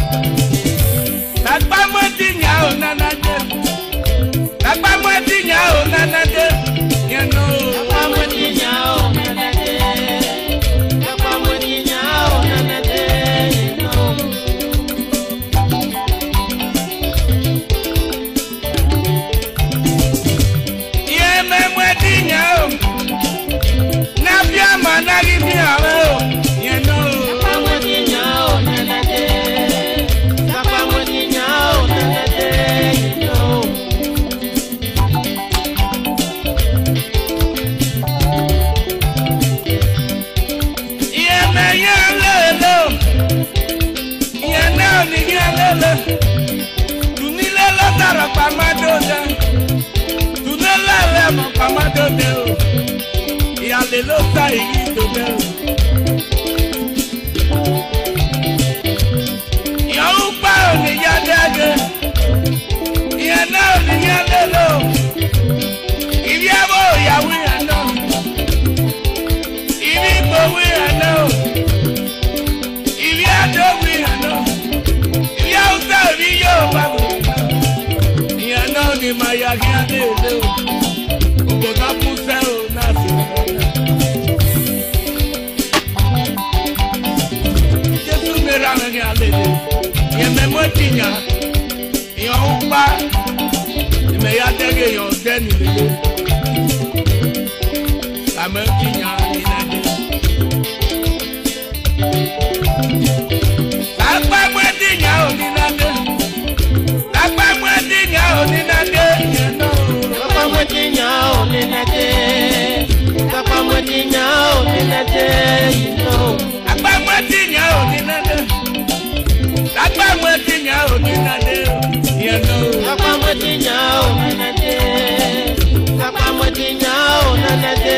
Takpa mwetinya o nanade. Takpa mwetinya o nanade. Yano. Takpa mwetinya o nanade. Takpa mwetinya o nanade. Yeme mwetinya o. Nabia managi miawe o. Yano. Takpa mwetinya o nanade. Takpa mwetinya o nanade. Tunilele tara pamadode. Tunilele mo pamadode o. Yale lo ta igidode o. Yau pa oni yadege. Yana oni yalelo. Ibiabo yawi ano. Ibibo wi ano. Ibiado wi ano. Ni maya gade o ugo na puse o na si Jesu mera ngi alele ye me motinya yo upa me ya dege yo deni le la me tinya ni na de Takpa motinya o ni na de Takpa motinya o ni na de Takpa mwetinya o nanade. Takpa mwetinya o nanade. Takpa mwetinya o ni na de Takpa mwetinya o ni na de Takpa mwetinya o nanade. Takpa mwetinya o nanade.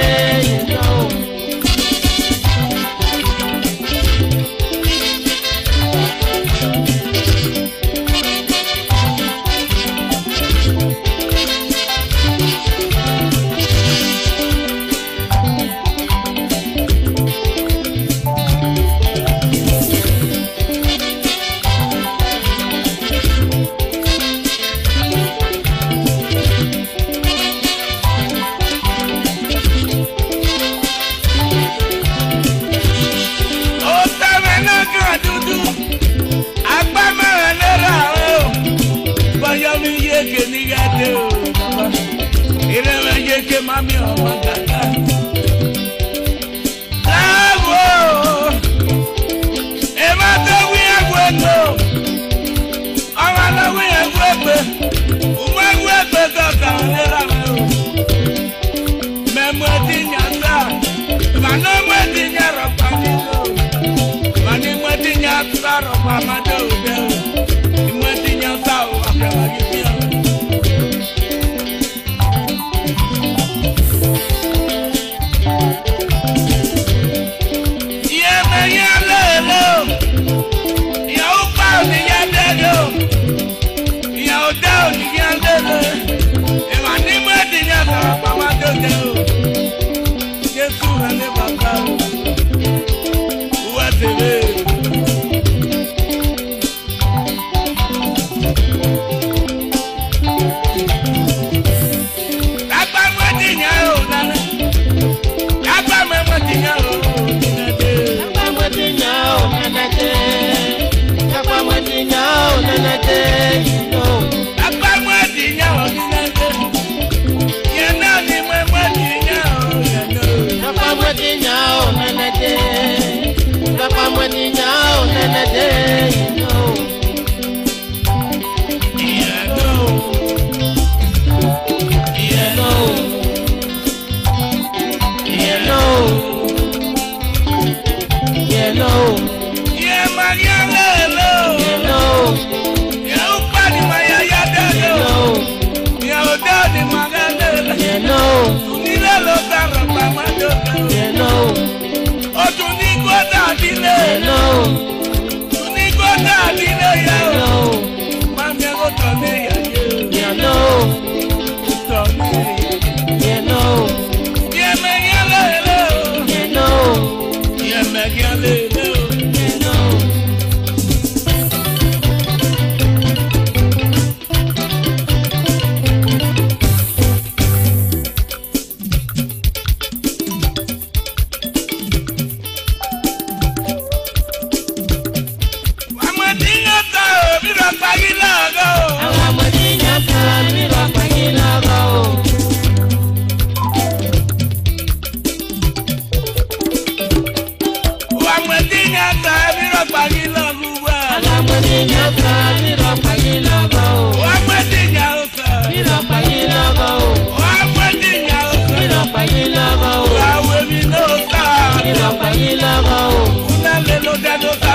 Mami o magata Bravo Ema to wi agweto Awa la wi agweto Uma agweto to ka nera me o Me mwetinya sa Mano mwetinya ro pa ni o Mani mwetinya sa ro pa ma do de o Mwetinya sa o afya magipia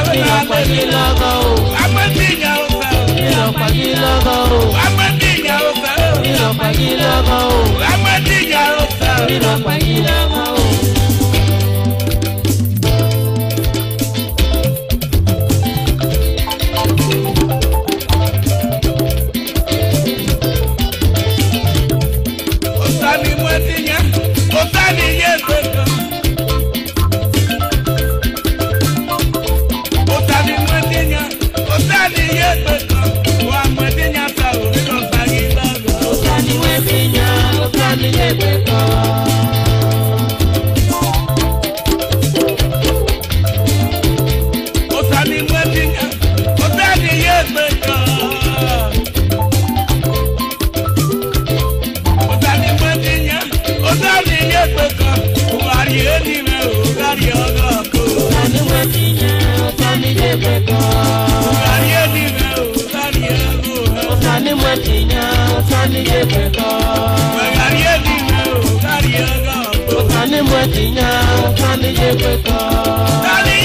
Tani